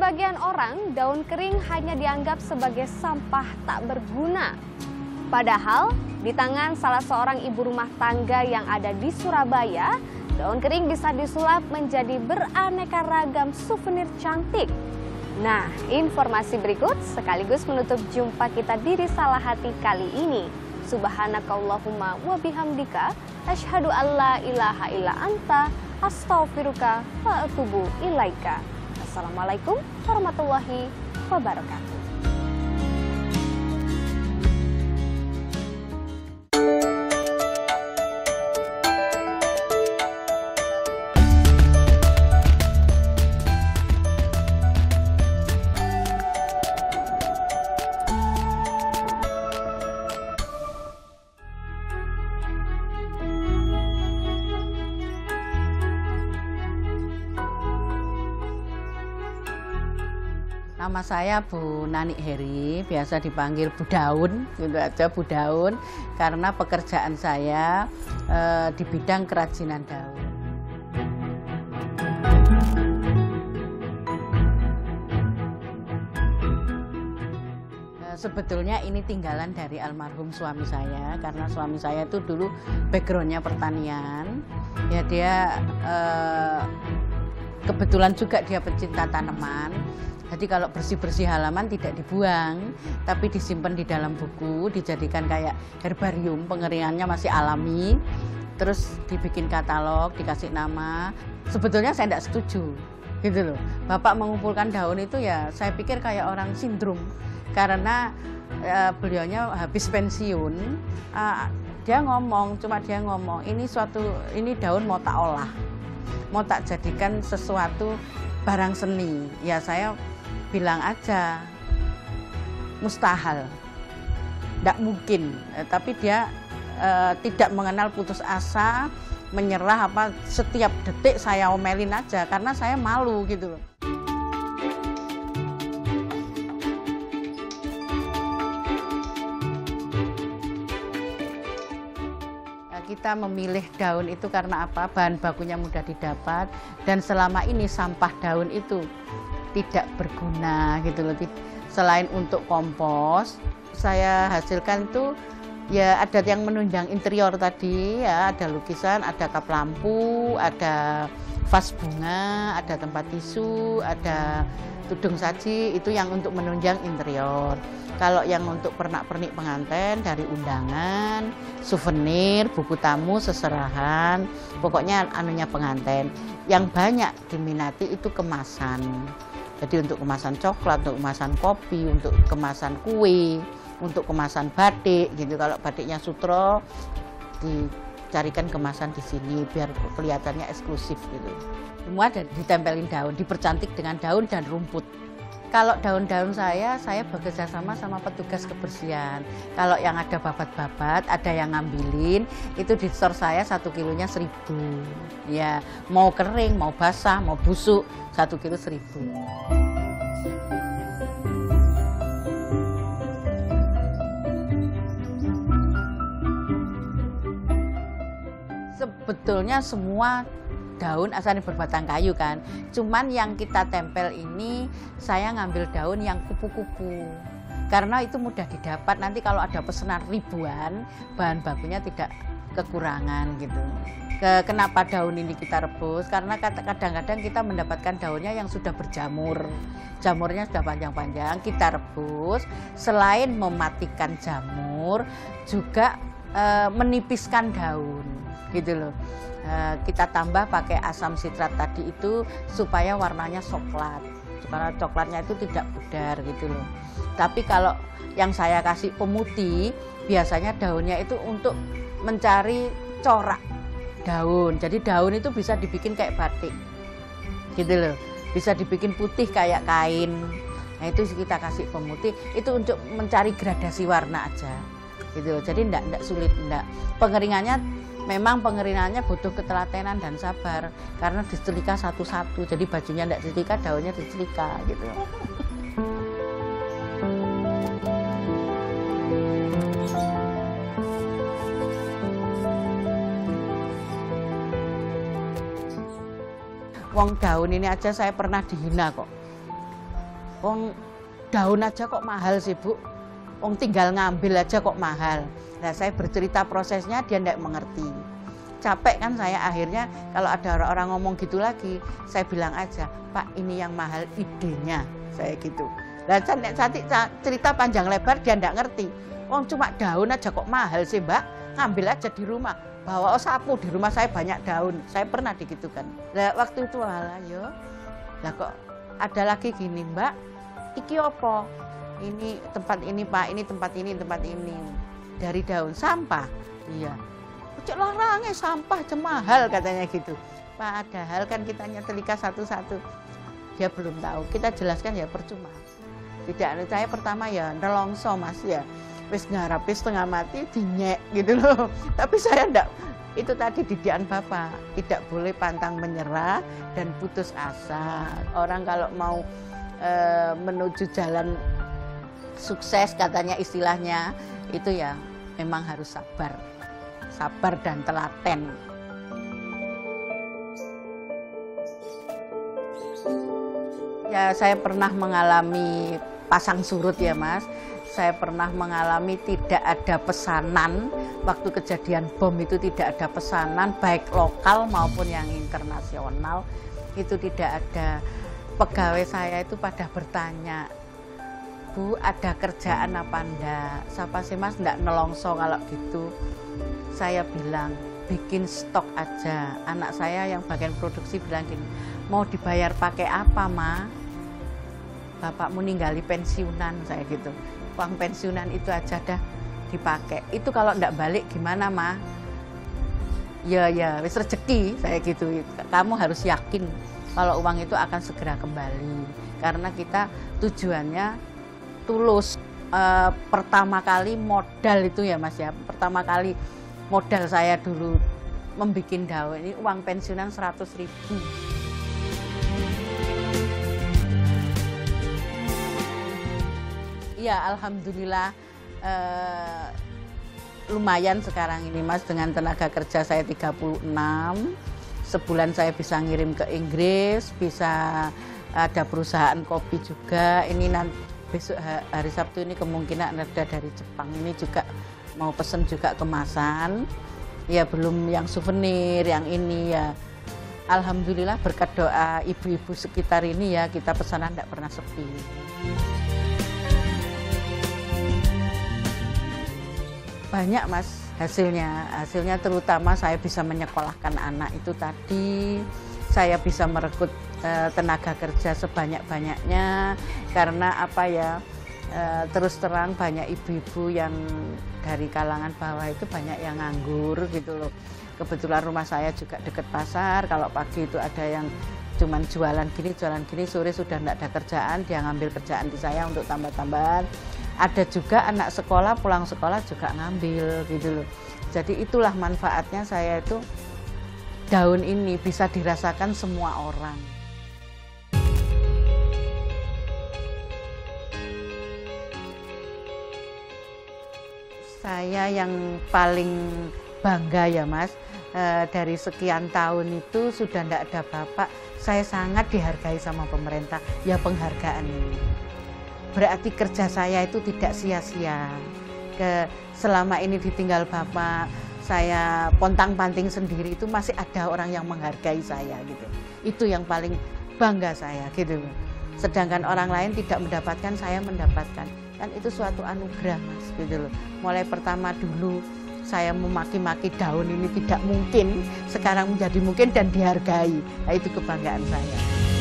sebagian orang, daun kering hanya dianggap sebagai sampah tak berguna. Padahal, di tangan salah seorang ibu rumah tangga yang ada di Surabaya, daun kering bisa disulap menjadi beraneka ragam souvenir cantik. Nah, informasi berikut sekaligus menutup jumpa kita di Risalah Hati kali ini. Subhanakallahumma wa bihamdika, asyhadu an la ilaha illa anta, astaghfiruka wa atubu ilaika. Assalamualaikum warahmatullahi wabarakatuh. Nama saya Bu Nanik Heri, biasa dipanggil Bu Daun, gitu aja Bu Daun, karena pekerjaan saya di bidang kerajinan daun. Sebetulnya ini tinggalan dari almarhum suami saya, karena suami saya itu dulu backgroundnya pertanian, ya dia kebetulan juga dia pecinta tanaman. Jadi kalau bersih-bersih halaman tidak dibuang, tapi disimpan di dalam buku, dijadikan kayak herbarium, pengeringannya masih alami. Terus dibikin katalog, dikasih nama. Sebetulnya saya tidak setuju, gitu loh. Bapak mengumpulkan daun itu ya saya pikir kayak orang sindrom. Karena beliaunya habis pensiun, dia ngomong, ini daun mau tak olah, mau tak jadikan sesuatu barang seni. Ya saya bilang aja mustahil, tidak mungkin. Tapi dia tidak mengenal putus asa, menyerah apa, setiap detik saya omelin aja karena saya malu gitu loh. Kita memilih daun itu karena apa? Bahan bakunya mudah didapat dan selama ini sampah daun itu tidak berguna gitu loh. Selain untuk kompos, saya hasilkan itu ya ada yang menunjang interior tadi ya, ada lukisan, ada kap lampu, ada vas bunga, ada tempat tisu, ada tudung saji, itu yang untuk menunjang interior. Kalau yang untuk pernak-pernik pengantin dari undangan, souvenir, buku tamu, seserahan, pokoknya anunya pengantin. Yang banyak diminati itu kemasan. Jadi untuk kemasan coklat, untuk kemasan kopi, untuk kemasan kue, untuk kemasan batik gitu. Kalau batiknya sutro dicarikan kemasan di sini biar kelihatannya eksklusif gitu. Semua ditempelin daun, dipercantik dengan daun dan rumput. Kalau daun-daun saya bekerja sama petugas kebersihan. Kalau yang ada babat-babat, ada yang ngambilin, itu di store saya 1 kilonya 1.000. Ya, mau kering, mau basah, mau busuk, 1 kilo 1.000. Sebetulnya semua daun asalnya berbatang kayu kan, cuman yang kita tempel ini saya ngambil daun yang kupu-kupu karena itu mudah didapat. Nanti kalau ada pesanan ribuan, bahan bakunya tidak kekurangan gitu. Kenapa daun ini kita rebus? Karena kadang-kadang kita mendapatkan daunnya yang sudah berjamur, jamurnya sudah panjang-panjang, kita rebus. Selain mematikan jamur, juga menipiskan daun gitu loh. Kita tambah pakai asam sitrat tadi itu supaya warnanya coklat, karena coklatnya itu tidak pudar gitu loh. Tapi kalau yang saya kasih pemutih, biasanya daunnya itu untuk mencari corak daun. Jadi daun itu bisa dibikin kayak batik gitu loh, bisa dibikin putih kayak kain. Nah itu kita kasih pemutih itu untuk mencari gradasi warna aja gitu loh. Jadi enggak sulit, enggak. Pengeringannya butuh ketelatenan dan sabar karena disetrika satu-satu. Jadi bajunya enggak disetrika, daunnya disetrika gitu. Wong daun ini aja saya pernah dihina kok. wong daun aja kok mahal sih Bu, wong tinggal ngambil aja kok mahal. Nah saya bercerita prosesnya, dia tidak mengerti. Capek kan saya, akhirnya kalau ada orang-orang ngomong gitu lagi, saya bilang aja, Pak ini yang mahal idenya, saya gitu. Nah cerita panjang lebar dia tidak ngerti. Wong cuma daun aja kok mahal sih Mbak, ngambil aja di rumah. Bawa sapu, di rumah saya banyak daun, saya pernah digitukan. Nah waktu itu alah yo, lah kok ada lagi gini Mbak, iki opo? Ini tempat ini Pak, ini tempat ini, tempat ini. Dari daun sampah, iya. Cek larangnya sampah mahal katanya gitu. Padahal kan kita nyetelika satu-satu. Dia belum tahu, kita jelaskan ya percuma. Tidak, saya pertama ya nelongso Mas ya. Wis ngarapi setengah mati dinyek gitu loh. Tapi saya enggak, itu tadi didikan Bapak, tidak boleh pantang menyerah dan putus asa. Orang kalau mau menuju jalan sukses katanya istilahnya, itu ya memang harus sabar dan telaten. Ya saya pernah mengalami pasang surut ya Mas. Saya pernah mengalami tidak ada pesanan, waktu kejadian bom itu tidak ada pesanan, baik lokal maupun yang internasional, itu tidak ada. Pegawai saya itu pada bertanya, Bu ada kerjaan apa enggak? Siapa sih Mas enggak nelongso kalau gitu? Saya bilang, bikin stok aja. Anak saya yang bagian produksi bilang gini, mau dibayar pakai apa Ma? Bapakmu ninggali pensiunan, saya gitu. Uang pensiunan itu aja dah dipakai. Itu kalau enggak balik gimana Ma? Ya wis rezeki, saya gitu. Kamu harus yakin kalau uang itu akan segera kembali. Karena kita tujuannya tulus. Pertama kali modal itu ya Mas ya. Pertama kali modal saya dulu membuat daun ini uang pensiunan 100.000. Ya alhamdulillah lumayan sekarang ini Mas, dengan tenaga kerja saya 36. Sebulan saya bisa ngirim ke Inggris, bisa ada perusahaan kopi juga. Ini nanti besok hari Sabtu ini kemungkinan ada dari Jepang, ini juga mau pesen juga kemasan. Ya belum yang souvenir, yang ini ya. Alhamdulillah berkat doa ibu-ibu sekitar ini ya, kita pesanan tidak pernah sepi. Banyak Mas hasilnya terutama saya bisa menyekolahkan anak itu tadi, saya bisa merekrut tenaga kerja sebanyak-banyaknya, karena apa ya, terus terang banyak ibu-ibu yang dari kalangan bawah itu banyak yang nganggur gitu loh. Kebetulan rumah saya juga dekat pasar, kalau pagi itu ada yang cuman jualan gini, sore sudah tidak ada kerjaan, dia ngambil kerjaan di saya untuk tambah-tambahan. Ada juga anak sekolah, pulang sekolah juga ngambil gitu loh. Jadi itulah manfaatnya saya itu, daun ini bisa dirasakan semua orang. Saya yang paling bangga ya Mas, dari sekian tahun itu sudah tidak ada bapak, saya sangat dihargai sama pemerintah, ya penghargaan ini. Berarti kerja saya itu tidak sia-sia. Selama ini ditinggal bapak, saya pontang-panting sendiri, itu masih ada orang yang menghargai saya gitu. Itu yang paling bangga saya gitu. Sedangkan orang lain tidak mendapatkan, saya mendapatkan. Kan itu suatu anugerah Mas gitu loh. Mulai pertama dulu saya memaki-maki daun ini tidak mungkin, sekarang menjadi mungkin dan dihargai. Nah, itu kebanggaan saya.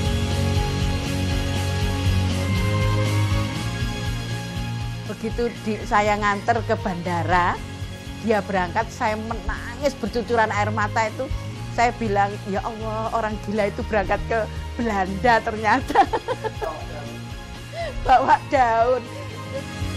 Begitu saya nganter ke bandara, dia berangkat, saya menangis bercucuran air mata itu. Saya bilang, ya Allah, orang gila itu berangkat ke Belanda ternyata. Bawa daun.